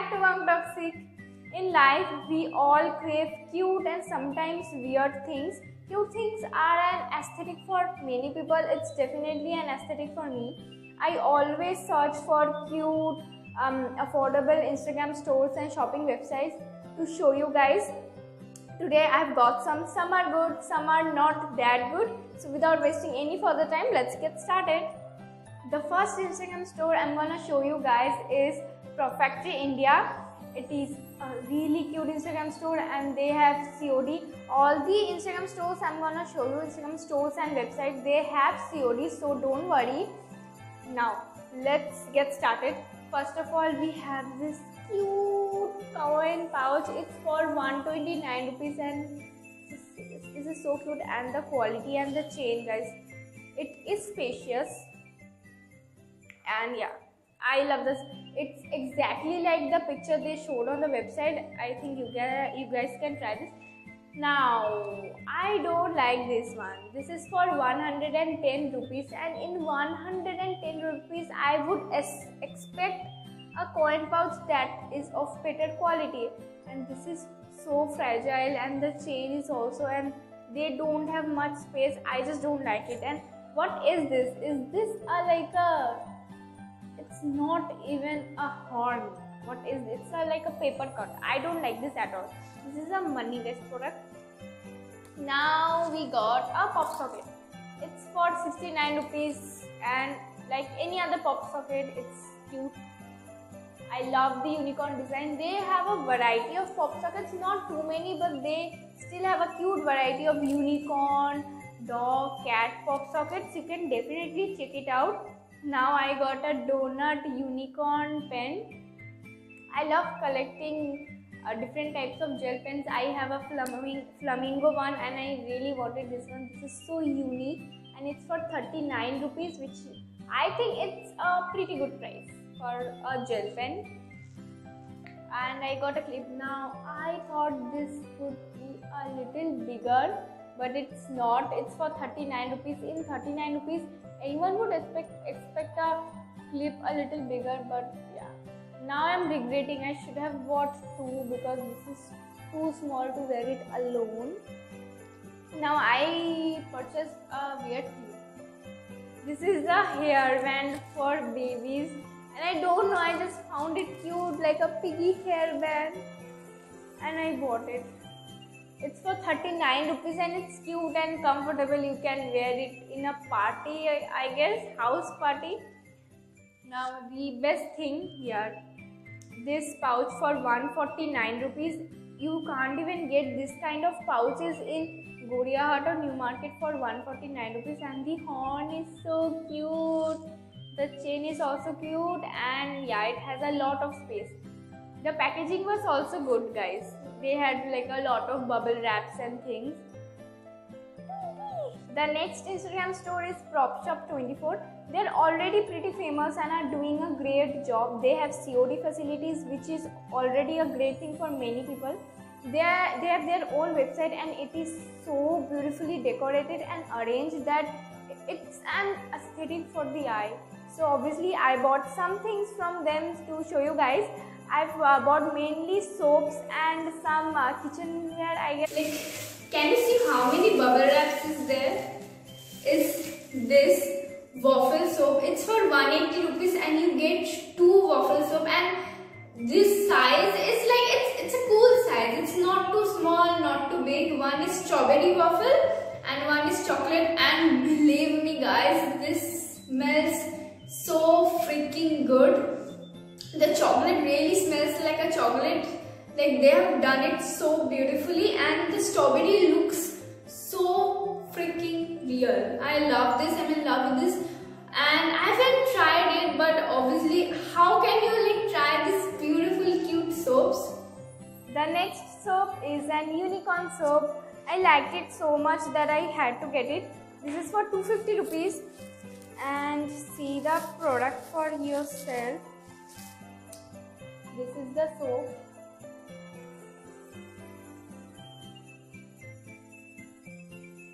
back to Wang Toxic. In life, we all crave cute and sometimes weird things. Cute things are an aesthetic for many people. It's definitely an aesthetic for me. I always search for cute, affordable Instagram stores and shopping websites to show you guys. Today I've got some are good, some are not that good. So without wasting any further time, let's get started. The first Instagram store I'm gonna show you guys is Profactory India. It is a really cute Instagram store and they have COD. All the Instagram stores I'm gonna show you, Instagram stores and websites, they have COD, so don't worry. Now let's get started. First of all, we have this cute coin pouch. It's for 129 rupees and this is so cute, and the quality and the chain, guys, it is spacious. And yeah, I love this. It's exactly like the picture they showed on the website. I think you guys can try this. Now, I don't like this one. This is for 110 rupees, and in 110 rupees, I would expect a coin pouch that is of better quality. And this is so fragile, and the chain is also, and they don't have much space. I just don't like it. And what is this? Is this it's not even a horn. What is this? It's like a paper cut. I don't like this at all. This is a money waste product. Now we got a pop socket. It's for 69 rupees, and like any other pop socket, it's cute. I love the unicorn design. They have a variety of pop sockets, not too many, but they still have a cute variety of unicorn, dog, cat pop sockets. You can definitely check it out. Now I got a donut unicorn pen. I love collecting different types of gel pens. I have a flamingo one and I really wanted this one. This is so unique and it's for 39 rupees, which I think it's a pretty good price for a gel pen. And I got a clip. Now I thought this would be a little bigger, but it's not. It's for 39 rupees. In 39 rupees, anyone would expect a clip a little bigger, but yeah. Now I'm regretting. I should have bought two because this is too small to wear it alone. Now I purchased a weird thing. This is a hairband for babies, and I don't know, I just found it cute, like a piggy hairband, and I bought it. It's for 39 rupees and it's cute and comfortable. You can wear it in a party, I guess, house party. Now the best thing here, this pouch for 149 rupees. You can't even get this kind of pouches in Goriya Hut or New Market for 149 rupees, and the horn is so cute. The chain is also cute, and yeah, it has a lot of space. The packaging was also good, guys. They had like a lot of bubble wraps and things. The next Instagram store is PropShop24. They're already pretty famous and are doing a great job. They have COD facilities, which is already a great thing for many people. They have their own website and it is so beautifully decorated and arranged that it's an aesthetic for the eye. So obviously I bought some things from them to show you guys. I've bought mainly soaps and some kitchenware, I guess. Like, can you see how many bubble wraps is there? Is this waffle soap? It's for 180 rupees and you get 2 waffle soap, and this size is like, it's a cool size. It's not too small, not too big. One is strawberry waffle and one is chocolate, and believe me guys, this smells so freaking good. The chocolate really smells like a chocolate. Like, they have done it so beautifully, and the strawberry looks so freaking real. I love this. I'm in love with this, and I haven't tried it, but obviously, how can you like try this beautiful cute soaps? The next soap is an unicorn soap. I liked it so much that I had to get it. This is for 250 rupees, and see the product for yourself. This is the soap.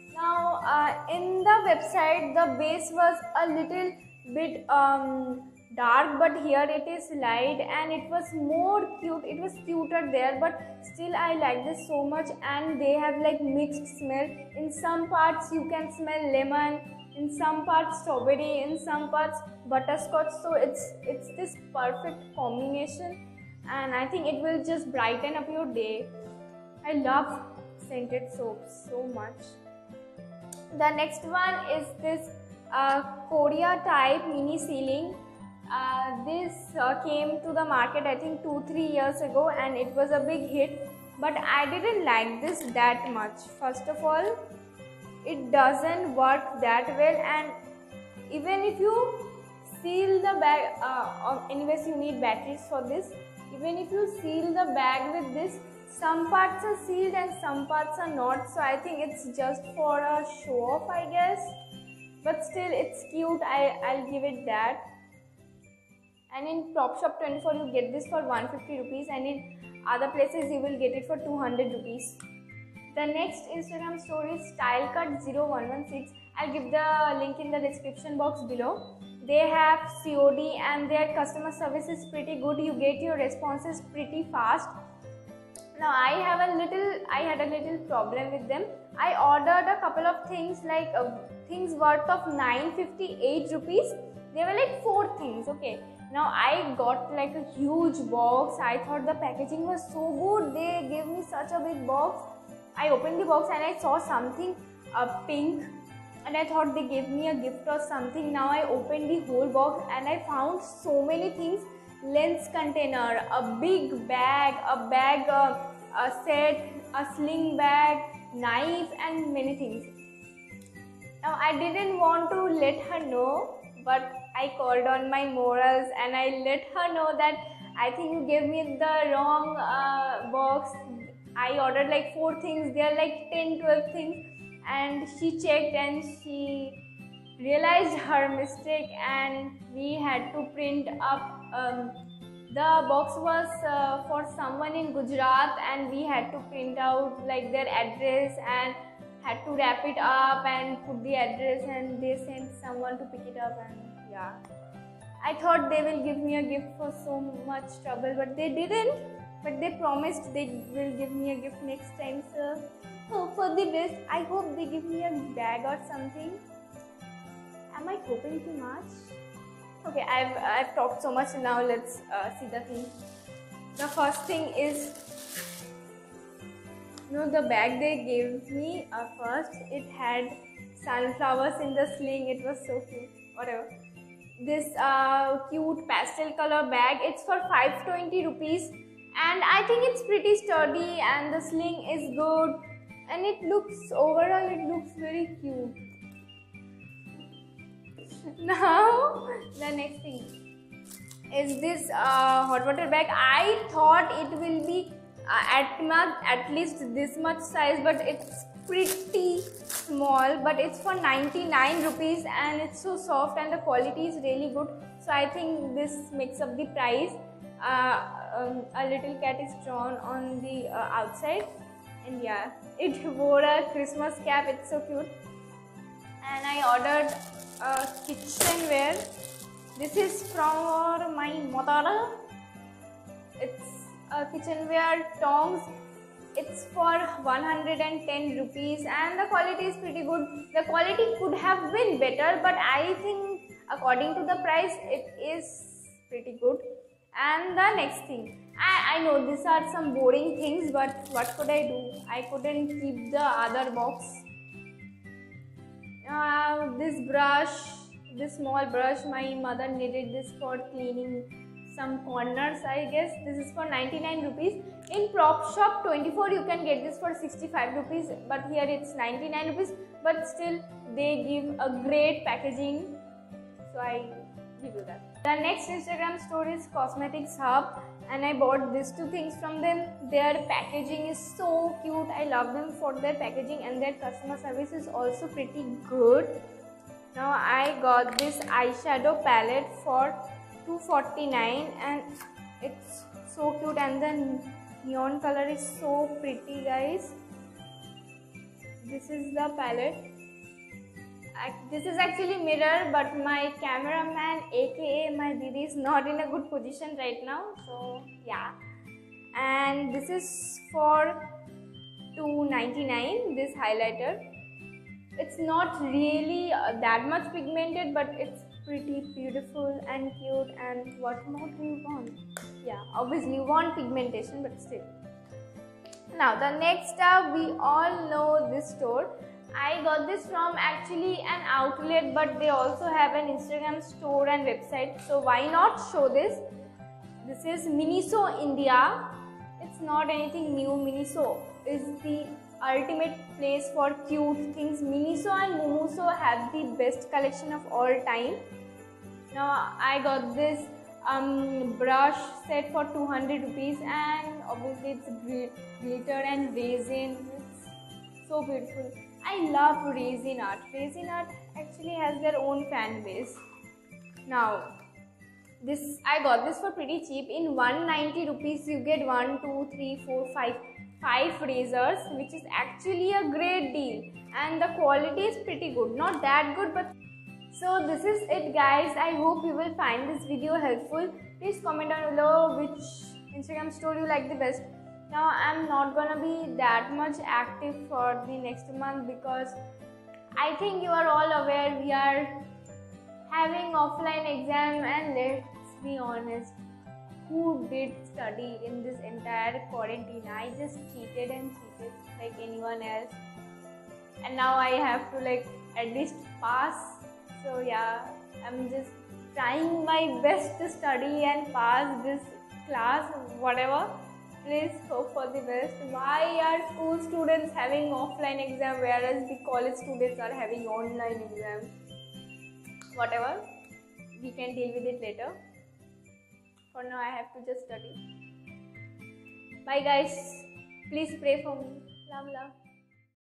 Now in the website, the base was a little bit dark, but here it is light, and it was more cute. It was cuter there, but still I like this so much. And they have like mixed smell. In some parts you can smell lemon, in some parts strawberry, in some parts butterscotch. So it's this perfect combination, and I think it will just brighten up your day. I love scented soaps so much. The next one is this Korea type mini ceiling. This came to the market I think 2-3 years ago, and it was a big hit, but I didn't like this that much. First of all, it doesn't work that well, and even if you seal the bag, anyways you need batteries for this. Even if you seal the bag with this, some parts are sealed and some parts are not, so I think it's just for a show off, I guess, but still it's cute. I'll give it that. And in PropShop 24 you get this for 150 rupees, and in other places you will get it for 200 rupees. The next Instagram store is StyleCut0116. I'll give the link in the description box below. They have COD and their customer service is pretty good. You get your responses pretty fast. Now I had a little problem with them. I ordered a couple of things, like things worth of 958 rupees. They were like 4 things, okay. Now I got like a huge box. I thought the packaging was so good. They gave me such a big box. I opened the box and I saw something pink, and I thought they gave me a gift or something. Now I opened the whole box and I found so many things. Lens container, a big bag, a set, a sling bag, knife, and many things. Now I didn't want to let her know, but I called on my morals and I let her know that I think you gave me the wrong box. I ordered like 4 things, there are like 10-12 things, and she checked and she realized her mistake, and we had to print up. The box was for someone in Gujarat, and we had to print out like their address and had to wrap it up and put the address, and they sent someone to pick it up. And yeah, I thought they will give me a gift for so much trouble, but they didn't. But they promised they will give me a gift next time, so hope for the best. I hope they give me a bag or something. Am I hoping too much? Okay, I've talked so much. Now let's see the thing. The first thing is, the bag they gave me first. It had sunflowers in the sling. It was so cute. Whatever. This cute pastel color bag. It's for 520 rupees. And I think it's pretty sturdy, and the sling is good, and it looks very cute. Now the next thing is this hot water bag. I thought it will be at least this much size, but it's pretty small. But it's for 99 rupees, and it's so soft and the quality is really good, so I think this makes up the price. A little cat is drawn on the outside, and yeah, it wore a Christmas cap. It's so cute. And I ordered kitchenware. This is from my mother. It's kitchenware tongs. It's for 110 rupees, and the quality is pretty good. The quality could have been better, but I think according to the price it is pretty good. And the next thing, I know these are some boring things, but what could I do? I couldn't keep the other box. This brush, this small brush, my mother needed this for cleaning some corners, I guess. This is for 99 rupees. In PropShop 24 you can get this for 65 rupees, but here it's 99 rupees. But still they give a great packaging, so I give you that. The next Instagram store is Cosmetics Hub, and I bought these 2 things from them. Their packaging is so cute. I love them for their packaging, and their customer service is also pretty good. Now I got this eyeshadow palette for 249, and it's so cute, and the neon color is so pretty, guys. This is the palette. This is actually mirror, but my cameraman, aka my Didi, is not in a good position right now. So yeah, and this is for $2.99. This highlighter. It's not really that much pigmented, but it's pretty beautiful and cute. And what more do you want? Yeah, obviously you want pigmentation, but still. Now the next up, we all know this store. I got this from actually an outlet, but they also have an Instagram store and website, so why not show this. This is Miniso India. It's not anything new. Miniso is the ultimate place for cute things. Miniso and Mumuso have the best collection of all time. Now I got this brush set for 200 rupees, and obviously it's glitter and resin. It's so beautiful. I love resin art. Resin art actually has their own fan base. Now I got this for pretty cheap. In 190 rupees you get 1, 2, 3, 4, 5 razors, which is actually a great deal, and the quality is pretty good. Not that good, but so this is it, guys. I hope you will find this video helpful. Please comment down below which Instagram store you like the best. Now I'm not gonna be that much active for the next month because I think you are all aware we are having offline exam, and let's be honest, who did study in this entire quarantine? I just cheated like anyone else, and now I have to like at least pass. So yeah, I'm just trying my best to study and pass this class, whatever. Please hope for the best. Why are school students having offline exam whereas the college students are having online exam? Whatever, we can deal with it later. For now I have to just study. Bye guys, please pray for me. Love.